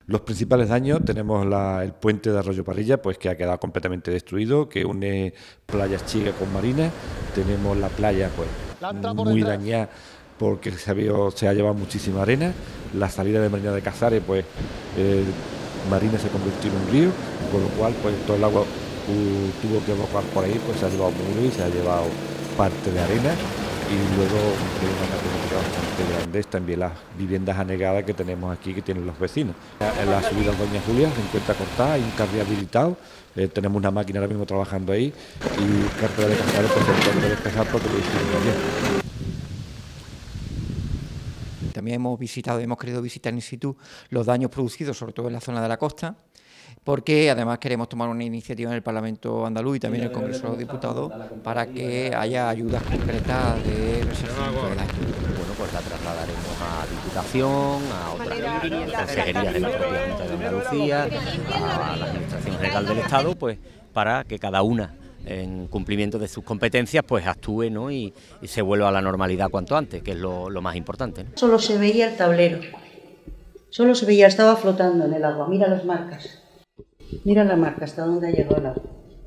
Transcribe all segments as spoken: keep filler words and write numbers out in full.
Los principales daños tenemos la, el puente de Arroyo Parrilla, pues que ha quedado completamente destruido, que une playas Chiga con Marinas. Tenemos la playa pues muy dañada porque se ha, habido, se ha llevado muchísima arena. La salida de Marina de Casares, pues eh, Marina se convirtió en un río, con lo cual pues todo el agua uh, tuvo que evacuar por ahí, pues se ha llevado muro y se ha llevado parte de arena. Y luego hay una problemática bastante grande es también las viviendas anegadas que tenemos aquí, que tienen los vecinos. En la subida Doña Julia se encuentra cortada, hay un carril habilitado, eh, tenemos una máquina ahora mismo trabajando ahí y carretera de Casares pues se encuentra despejada porque lo hicimos ayer. También hemos visitado, hemos querido visitar in situ los daños producidos, sobre todo en la zona de la costa, porque además queremos tomar una iniciativa en el Parlamento andaluz y también en el Congreso de los Diputados para que haya ayudas concretas de resarcimiento de daños. Bueno, pues la trasladaremos a Diputación, a otras consejerías de la propia Junta de Andalucía, a la Administración General del Estado, pues para que cada una, en cumplimiento de sus competencias, pues actúe, ¿no? y, y se vuelva a la normalidad cuanto antes, que es lo, lo más importante, ¿no? Solo se veía el tablero, solo se veía, estaba flotando en el agua, mira las marcas. Mira la marca, hasta dónde ha llegado el agua.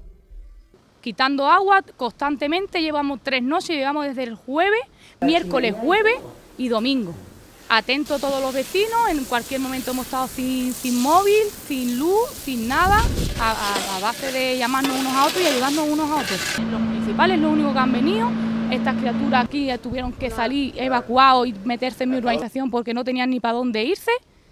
Quitando agua constantemente, llevamos tres noches, llevamos desde el jueves, miércoles, jueves y domingo. Atento a todos los vecinos, en cualquier momento hemos estado sin, sin móvil, sin luz, sin nada, a, a, a base de llamarnos unos a otros y ayudarnos unos a otros. Los municipales lo único que han venido, estas criaturas aquí tuvieron que salir evacuados y meterse en mi urbanización porque no tenían ni para dónde irse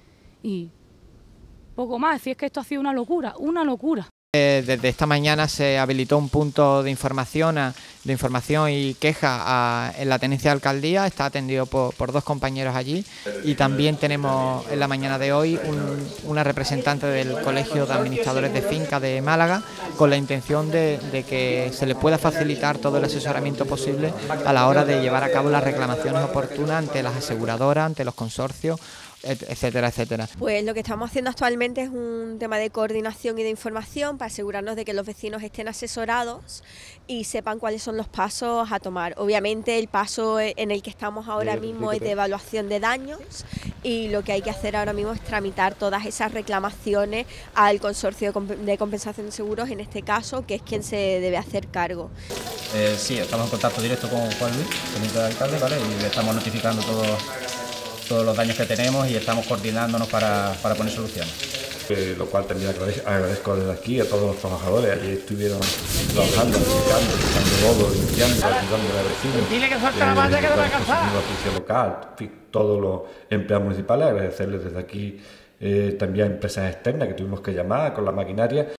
y poco más, si es que esto ha sido una locura, una locura. Desde esta mañana se habilitó un punto de información, a, de información y queja a, en la tenencia de alcaldía, está atendido por, por dos compañeros allí y también tenemos en la mañana de hoy un, una representante del Colegio de Administradores de Finca de Málaga con la intención de, de que se le pueda facilitar todo el asesoramiento posible a la hora de llevar a cabo las reclamaciones oportunas ante las aseguradoras, ante los consorcios, etcétera, etcétera. Pues lo que estamos haciendo actualmente es un tema de coordinación y de información para asegurarnos de que los vecinos estén asesorados y sepan cuáles son los pasos a tomar. Obviamente el paso en el que estamos ahora mismo es de evaluación de daños y lo que hay que hacer ahora mismo es tramitar todas esas reclamaciones al consorcio de compensación de seguros, en este caso, que es quien se debe hacer cargo. Eh, sí, estamos en contacto directo con Juan Luis, teniente de alcalde, ¿vale? Y le estamos notificando todo. todos los daños que tenemos y estamos coordinándonos para, para poner soluciones. Eh, lo cual también agradezco, agradezco desde aquí a todos los trabajadores. Allí estuvieron trabajando, limpiando, quitando lodo, limpiando, ayudando a los vecinos. Dile que suelte la malla que te va a cansar. La policía local, en fin, todos los empleados municipales, agradecerles desde aquí eh, también a empresas externas que tuvimos que llamar con la maquinaria.